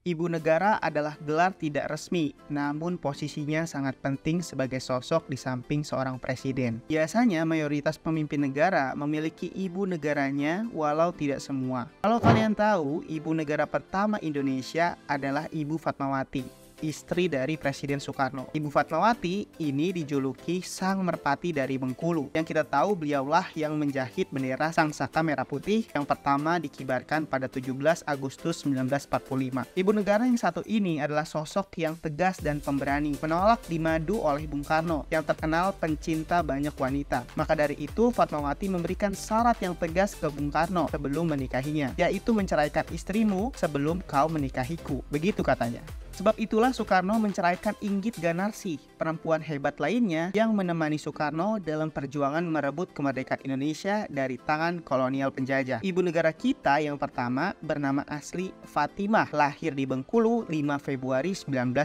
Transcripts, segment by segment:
Ibu negara adalah gelar tidak resmi, namun posisinya sangat penting sebagai sosok di samping seorang presiden. Biasanya mayoritas pemimpin negara memiliki ibu negaranya, walau tidak semua. Kalau kalian tahu, ibu negara pertama Indonesia adalah Ibu Fatmawati, istri dari Presiden Soekarno. Ibu Fatmawati ini dijuluki Sang Merpati dari Bengkulu. Yang kita tahu beliaulah yang menjahit bendera Sang Saka Merah Putih yang pertama dikibarkan pada 17 Agustus 1945. Ibu negara yang satu ini adalah sosok yang tegas dan pemberani, menolak dimadu oleh Bung Karno yang terkenal pencinta banyak wanita. Maka dari itu Fatmawati memberikan syarat yang tegas ke Bung Karno sebelum menikahinya, yaitu menceraikan istrimu sebelum kau menikahiku. Begitu katanya. Sebab itulah Soekarno menceraikan Inggit Ganarsi, perempuan hebat lainnya yang menemani Soekarno dalam perjuangan merebut kemerdekaan Indonesia dari tangan kolonial penjajah. Ibu negara kita yang pertama bernama asli Fatimah, lahir di Bengkulu 5 Februari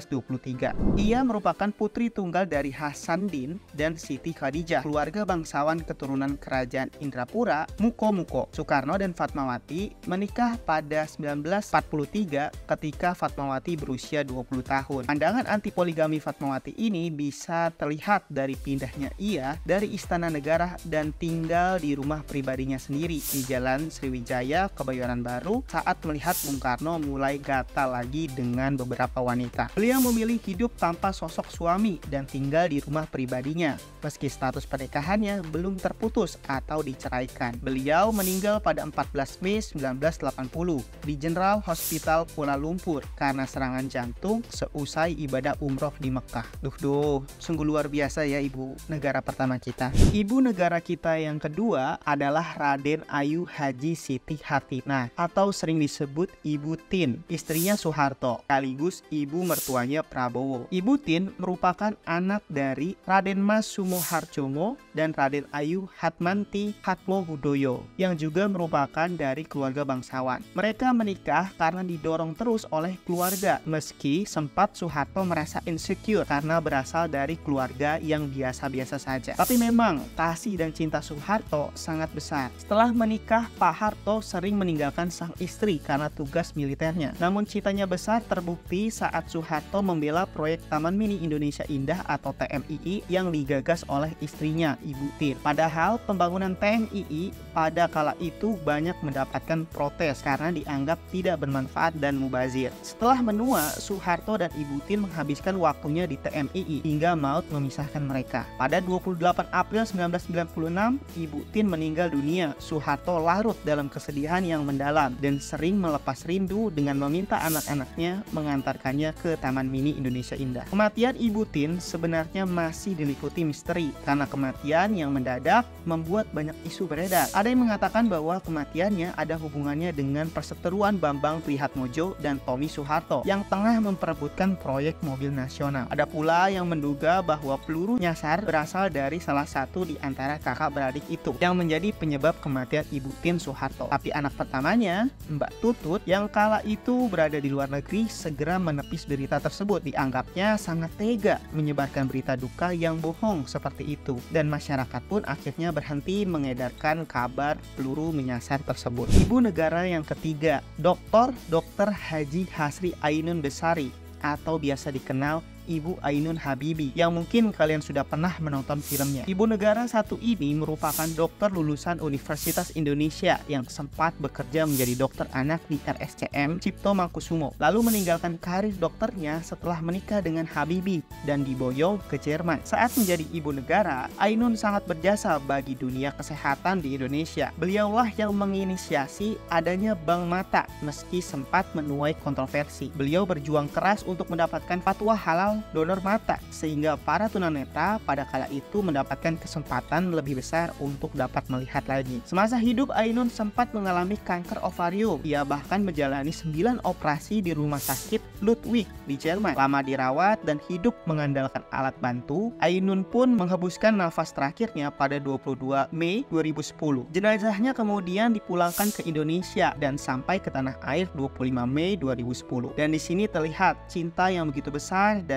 1923. Ia merupakan putri tunggal dari Hasanuddin dan Siti Khadijah, keluarga bangsawan keturunan kerajaan Indrapura, Muko-Muko. Soekarno dan Fatmawati menikah pada 1943 ketika Fatmawati berusia 20 tahun. Pandangan anti poligami Fatmawati ini bisa terlihat dari pindahnya ia dari Istana Negara dan tinggal di rumah pribadinya sendiri di Jalan Sriwijaya, Kebayoran Baru saat melihat Bung Karno mulai gatal lagi dengan beberapa wanita. Beliau memilih hidup tanpa sosok suami dan tinggal di rumah pribadinya meski status pernikahannya belum terputus atau diceraikan. Beliau meninggal pada 14 Mei 1980 di General Hospital Kuala Lumpur karena serangan jantung seusai ibadah umroh di Mekah. Duh, sungguh luar biasa ya ibu negara pertama kita. Ibu negara kita yang kedua adalah Raden Ayu Haji Siti Hartinah atau sering disebut Ibu Tin, istrinya Soeharto, sekaligus ibu mertuanya Prabowo. Ibu Tin merupakan anak dari Raden Mas Sumoharjomo dan Raden Ayu Hatmanti Hatmohudoyo yang juga merupakan dari keluarga bangsawan. Mereka menikah karena didorong terus oleh keluarga, meski sempat Soeharto merasa insecure karena berasal dari keluarga yang biasa-biasa saja. Tapi memang kasih dan cinta Soeharto sangat besar. Setelah menikah, Pak Harto sering meninggalkan sang istri karena tugas militernya. Namun cintanya besar terbukti saat Soeharto membela proyek Taman Mini Indonesia Indah atau TMII yang digagas oleh istrinya, Ibu Tin. Padahal pembangunan TMII pada kala itu banyak mendapatkan protes karena dianggap tidak bermanfaat dan mubazir. Setelah menua, Soeharto dan Ibu Tin menghabiskan waktunya di TMII hingga maut memisahkan mereka. Pada 28 April 1996, Ibu Tin meninggal dunia. Soeharto larut dalam kesedihan yang mendalam dan sering melepas rindu dengan meminta anak-anaknya mengantarkannya ke Taman Mini Indonesia Indah. Kematian Ibu Tin sebenarnya masih diliputi misteri karena kematian yang mendadak membuat banyak isu beredar. Ada yang mengatakan bahwa kematiannya ada hubungannya dengan perseteruan Bambang Prihatmojo dan Tommy Soeharto yang tengah memperebutkan proyek mobil nasional. Ada pula yang menduga bahwa peluru nyasar berasal dari salah satu di antara kakak beradik itu yang menjadi penyebab kematian Ibu Tin Soeharto. Tapi anak pertamanya, Mbak Tutut, yang kala itu berada di luar negeri, segera menepis berita tersebut. Dianggapnya sangat tega menyebarkan berita duka yang bohong seperti itu, dan masyarakat pun akhirnya berhenti mengedarkan kabar peluru menyasar tersebut. Ibu negara yang ketiga, Dr. Haji Hasri Ainun Besari atau biasa dikenal Ibu Ainun Habibie yang mungkin kalian sudah pernah menonton filmnya. Ibu negara satu ini merupakan dokter lulusan Universitas Indonesia yang sempat bekerja menjadi dokter anak di RSCM Cipto Mangkusumo, lalu meninggalkan karir dokternya setelah menikah dengan Habibie dan diboyong ke Jerman. Saat menjadi ibu negara, Ainun sangat berjasa bagi dunia kesehatan di Indonesia. Beliaulah yang menginisiasi adanya bank mata meski sempat menuai kontroversi. Beliau berjuang keras untuk mendapatkan fatwa halal donor mata sehingga para tunanetra pada kala itu mendapatkan kesempatan lebih besar untuk dapat melihat lagi. Semasa hidup, Ainun sempat mengalami kanker ovarium. Ia bahkan menjalani 9 operasi di rumah sakit Ludwig di Jerman. Lama dirawat dan hidup mengandalkan alat bantu, Ainun pun menghembuskan nafas terakhirnya pada 22 Mei 2010. Jenazahnya kemudian dipulangkan ke Indonesia dan sampai ke tanah air 25 Mei 2010. Dan di sini terlihat cinta yang begitu besar dari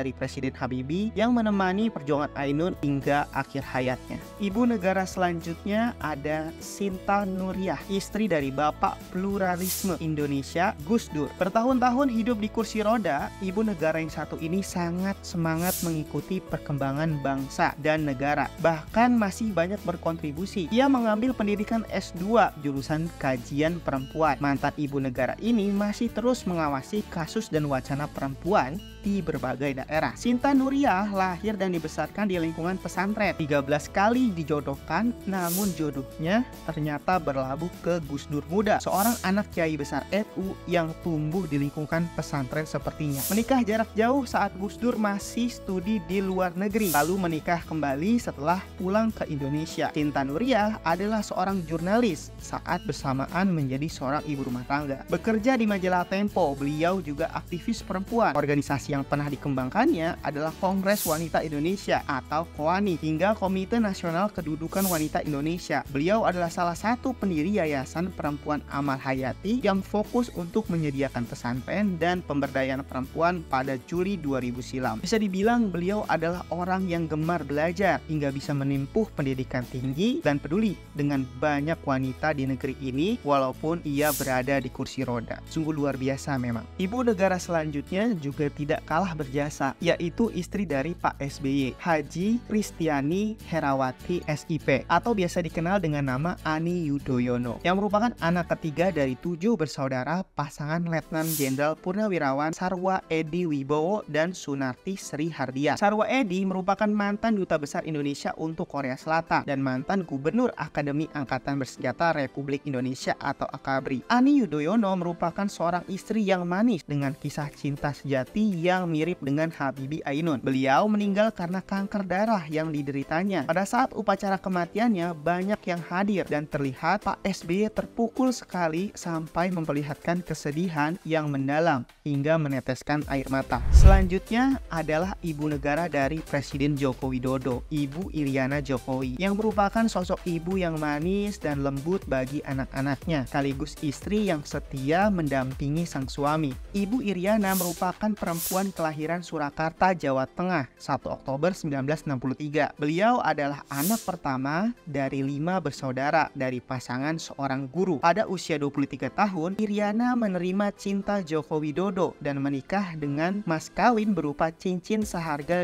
dari Presiden Habibie yang menemani perjuangan Ainun hingga akhir hayatnya. Ibu negara selanjutnya ada Sinta Nuriyah, istri dari Bapak Pluralisme Indonesia Gus Dur. Bertahun-tahun hidup di kursi roda, ibu negara yang satu ini sangat semangat mengikuti perkembangan bangsa dan negara. Bahkan masih banyak berkontribusi. Ia mengambil pendidikan S2 jurusan kajian perempuan. Mantan ibu negara ini masih terus mengawasi kasus dan wacana perempuan di berbagai daerah. Sinta Nuriyah lahir dan dibesarkan di lingkungan pesantren. 13 kali dijodohkan, namun jodohnya ternyata berlabuh ke Gus Dur muda, seorang anak kiai besar NU yang tumbuh di lingkungan pesantren sepertinya. Menikah jarak jauh saat Gus Dur masih studi di luar negeri, lalu menikah kembali setelah pulang ke Indonesia. Sinta Nuriyah adalah seorang jurnalis saat bersamaan menjadi seorang ibu rumah tangga. Bekerja di majalah Tempo, beliau juga aktivis perempuan. Organisasi yang pernah dikembangkannya adalah Kongres Wanita Indonesia atau KOANI hingga Komite Nasional Kedudukan Wanita Indonesia. Beliau adalah salah satu pendiri Yayasan Perempuan Amal Hayati yang fokus untuk menyediakan pesantren dan pemberdayaan perempuan pada Juli 2000 silam. Bisa dibilang beliau adalah orang yang gemar belajar hingga bisa menempuh pendidikan tinggi dan peduli dengan banyak wanita di negeri ini walaupun ia berada di kursi roda. Sungguh luar biasa memang. Ibu negara selanjutnya juga tidak kalah berjasa, yaitu istri dari Pak SBY, Haji Kristiani Herawati SIP, atau biasa dikenal dengan nama Ani Yudhoyono, yang merupakan anak ketiga dari 7 bersaudara pasangan Letnan Jenderal Purnawirawan Sarwa Edi Wibowo dan Sunarti Sri Hardian. Sarwa Edi merupakan mantan Duta Besar Indonesia untuk Korea Selatan dan mantan Gubernur Akademi Angkatan Bersenjata Republik Indonesia atau AKABRI. Ani Yudhoyono merupakan seorang istri yang manis dengan kisah cinta sejati yang mirip dengan Habibie Ainun. Beliau meninggal karena kanker darah yang dideritanya. Pada saat upacara kematiannya, banyak yang hadir dan terlihat Pak SBY terpukul sekali sampai memperlihatkan kesedihan yang mendalam hingga meneteskan air mata. Selanjutnya adalah ibu negara dari Presiden Joko Widodo, Ibu Iriana Jokowi, yang merupakan sosok ibu yang manis dan lembut bagi anak-anaknya, sekaligus istri yang setia mendampingi sang suami. Ibu Iriana merupakan perempuan kelahiran Surakarta, Jawa Tengah, 1 Oktober 1963. Beliau adalah anak pertama dari 5 bersaudara dari pasangan seorang guru. Pada usia 23 tahun, Iriana menerima cinta Joko Widodo dan menikah dengan mas kawin berupa cincin seharga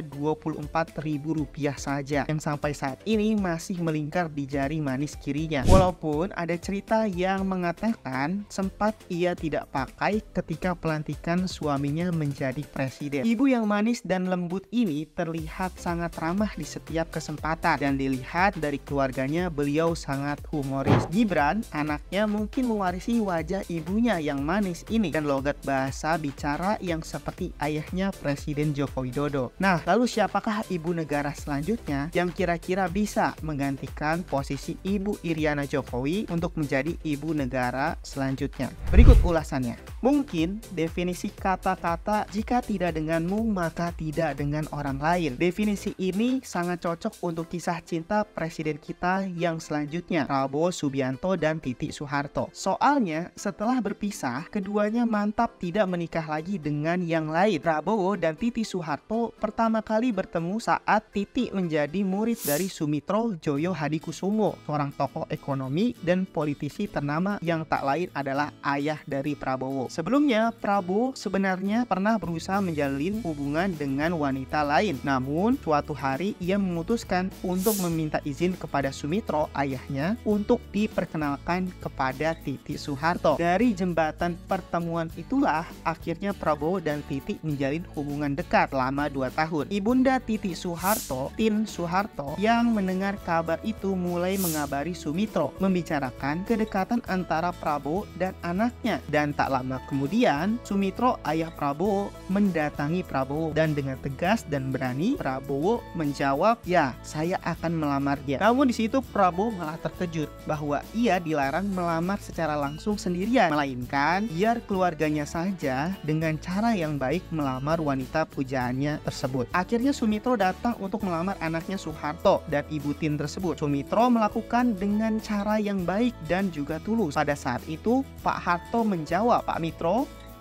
Rp24.000 saja, yang sampai saat ini masih melingkar di jari manis kirinya. Walaupun ada cerita yang mengatakan sempat ia tidak pakai ketika pelantikan suaminya menjadi presiden. Ibu yang manis dan lembut ini terlihat sangat ramah di setiap kesempatan dan dilihat dari keluarganya beliau sangat humoris. Gibran, anaknya, mungkin mewarisi wajah ibunya yang manis ini dan logat bahasa bicara yang seperti ayahnya Presiden Joko Widodo. Nah, lalu siapakah ibu negara selanjutnya yang kira-kira bisa menggantikan posisi Ibu Iriana Jokowi untuk menjadi ibu negara selanjutnya? Berikut ulasannya. Mungkin definisi kata-kata "jika tidak denganmu maka tidak dengan orang lain". Definisi ini sangat cocok untuk kisah cinta presiden kita yang selanjutnya, Prabowo Subianto dan Titi Soeharto. Soalnya setelah berpisah, keduanya mantap tidak menikah lagi dengan yang lain. Prabowo dan Titi Soeharto pertama kali bertemu saat Titi menjadi murid dari Sumitro Joyo Hadikusumo, seorang tokoh ekonomi dan politisi ternama yang tak lain adalah ayah dari Prabowo. Sebelumnya, Prabowo sebenarnya pernah berusaha menjalin hubungan dengan wanita lain. Namun, suatu hari ia memutuskan untuk meminta izin kepada Sumitro, ayahnya, untuk diperkenalkan kepada Titi Soeharto. Dari jembatan pertemuan itulah, akhirnya Prabowo dan Titi menjalin hubungan dekat selama 2 tahun. Ibunda Titi Soeharto, Tin Soeharto, yang mendengar kabar itu mulai mengabari Sumitro, membicarakan kedekatan antara Prabowo dan anaknya. Dan tak lama kemudian, Sumitro, ayah Prabowo, mendatangi Prabowo dan dengan tegas dan berani Prabowo menjawab, "Ya, saya akan melamar dia." Namun di situ Prabowo malah terkejut bahwa ia dilarang melamar secara langsung sendirian, melainkan biar keluarganya saja dengan cara yang baik melamar wanita pujaannya tersebut. Akhirnya Sumitro datang untuk melamar anaknya Soeharto dan ibu Tin tersebut. Sumitro melakukan dengan cara yang baik dan juga tulus. Pada saat itu Pak Harto menjawab, "Pak Mitro,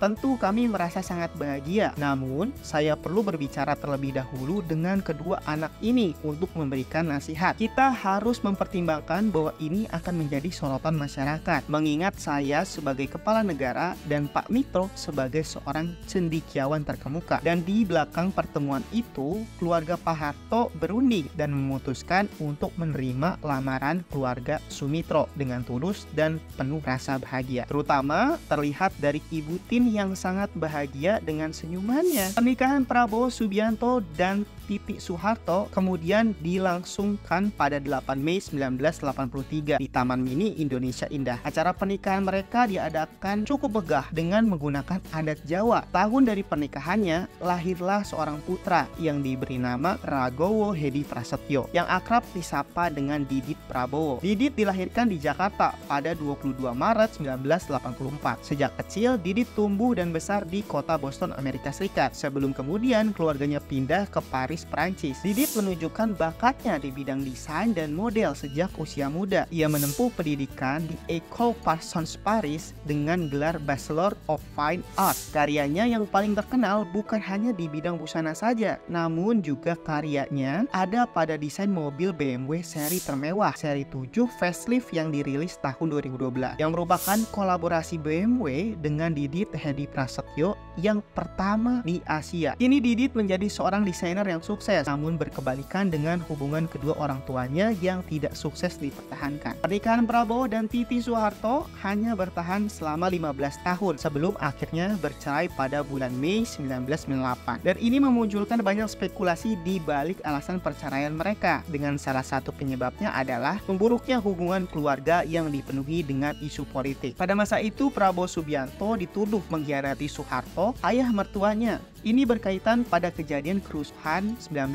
Tentu kami merasa sangat bahagia. Namun, saya perlu berbicara terlebih dahulu dengan kedua anak ini untuk memberikan nasihat. Kita harus mempertimbangkan bahwa ini akan menjadi sorotan masyarakat. Mengingat saya sebagai kepala negara dan Pak Mitro sebagai seorang cendekiawan terkemuka. Dan di belakang pertemuan itu, keluarga Pak Harto berunding dan memutuskan untuk menerima lamaran keluarga Sumitro dengan tulus dan penuh rasa bahagia. Terutama terlihat dari Ibu Tin yang sangat bahagia dengan senyumannya. Pernikahan Prabowo Subianto dan Titi Soeharto kemudian dilangsungkan pada 8 Mei 1983 di Taman Mini Indonesia Indah. Acara pernikahan mereka diadakan cukup megah dengan menggunakan adat Jawa. Tahun dari pernikahannya lahirlah seorang putra yang diberi nama Ragowo Hedi Prasetyo yang akrab disapa dengan Didit Prabowo. Didit dilahirkan di Jakarta pada 22 Maret 1984. Sejak kecil Didit tumbuh dan besar di kota Boston, Amerika Serikat. Sebelum kemudian keluarganya pindah ke Paris, Prancis. Didit menunjukkan bakatnya di bidang desain dan model sejak usia muda. Ia menempuh pendidikan di École Parsons Paris dengan gelar Bachelor of Fine Arts. Karyanya yang paling terkenal bukan hanya di bidang busana saja, namun juga karyanya ada pada desain mobil BMW seri termewah, seri 7 facelift yang dirilis tahun 2012, yang merupakan kolaborasi BMW dengan Didit Hedi Prasetyo yang pertama di Asia. Kini Didit menjadi seorang desainer yang sukses, namun berkebalikan dengan hubungan kedua orang tuanya yang tidak sukses dipertahankan. Pernikahan Prabowo dan Titi Soeharto hanya bertahan selama 15 tahun sebelum akhirnya bercerai pada bulan Mei 1998. Dan ini memunculkan banyak spekulasi di balik alasan perceraian mereka, dengan salah satu penyebabnya adalah memburuknya hubungan keluarga yang dipenuhi dengan isu politik. Pada masa itu Prabowo Subianto dituduh mengkhianati Soeharto, ayah mertuanya. Ini berkaitan pada kejadian kerusuhan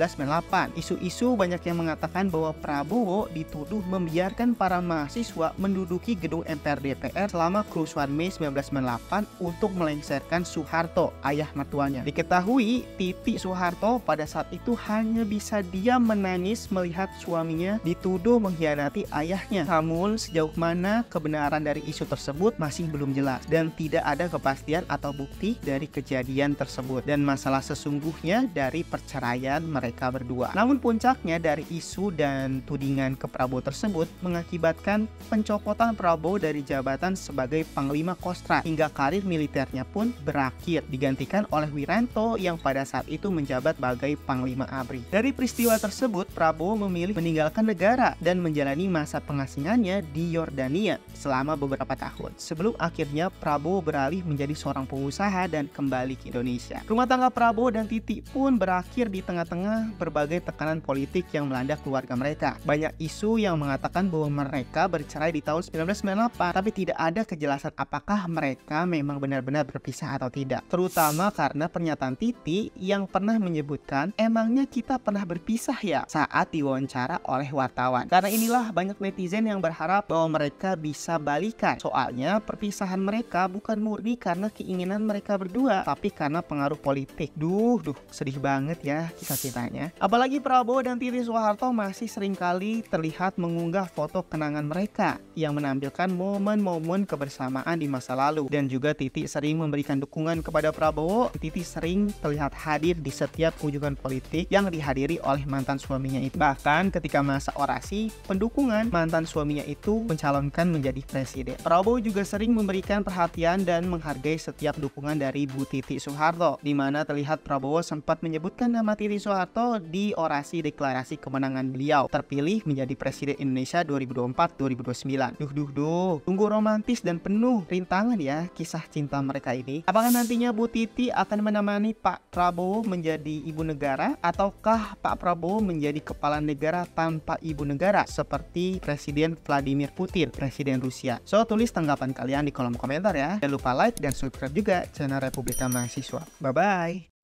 1998. Isu-isu banyak yang mengatakan bahwa Prabowo dituduh membiarkan para mahasiswa menduduki gedung MPR DPR selama kerusuhan Mei 1998 untuk melengsarkan Soeharto, ayah mertuanya. Diketahui Titi Soeharto pada saat itu hanya bisa diam menangis melihat suaminya dituduh mengkhianati ayahnya. Namun sejauh mana kebenaran dari isu tersebut masih belum jelas dan tidak ada kepastian atau bukti dari kejadian tersebut dan masalah sesungguhnya dari perceraian mereka berdua. Namun puncaknya dari isu dan tudingan ke Prabowo tersebut mengakibatkan pencopotan Prabowo dari jabatan sebagai Panglima Kostrad hingga karir militernya pun berakhir, digantikan oleh Wiranto yang pada saat itu menjabat sebagai Panglima ABRI. Dari peristiwa tersebut, Prabowo memilih meninggalkan negara dan menjalani masa pengasingannya di Yordania selama beberapa tahun sebelum akhirnya Prabowo beralih menjadi seorang pengusaha dan kembali ke Indonesia. Rumah tangga Prabowo dan Titi pun berakhir di tengah-tengah berbagai tekanan politik yang melanda keluarga mereka. Banyak isu yang mengatakan bahwa mereka bercerai di tahun 1998, tapi tidak ada kejelasan apakah mereka memang benar-benar berpisah atau tidak. Terutama karena pernyataan Titi yang pernah menyebutkan, emangnya kita pernah berpisah ya, saat diwawancara oleh wartawan. Karena inilah banyak netizen yang berharap bahwa mereka bisa balikan. Soalnya perpisahan mereka bukan murni karena keinginan mereka berdua, tapi karena pengaruh politik. Duh, sedih banget ya kisah cintanya. Apalagi Prabowo dan Titi Soeharto masih seringkali terlihat mengunggah foto kenangan mereka yang menampilkan momen-momen kebersamaan di masa lalu. Dan juga Titi sering memberikan dukungan kepada Prabowo. Titi sering terlihat hadir di setiap kunjungan politik yang dihadiri oleh mantan suaminya itu. Bahkan ketika masa orasi pendukungan, mantan suaminya itu mencalonkan menjadi presiden. Prabowo juga sering memberikan perhatian dan menghargai setiap dukungan dari Bu Titi Soeharto, di mana terlihat Prabowo sempat menyebutkan nama Titi Soeharto di orasi deklarasi kemenangan beliau terpilih menjadi Presiden Indonesia 2024-2029. Tunggu romantis dan penuh rintangan ya kisah cinta mereka ini. Apakah nantinya Bu Titi akan menemani Pak Prabowo menjadi ibu negara, ataukah Pak Prabowo menjadi kepala negara tanpa ibu negara seperti Presiden Vladimir Putin, Presiden Rusia? So, tulis tanggapan kalian di kolom komentar ya. Jangan lupa like dan subscribe juga channel Republika Mahasiswa. Bye-bye.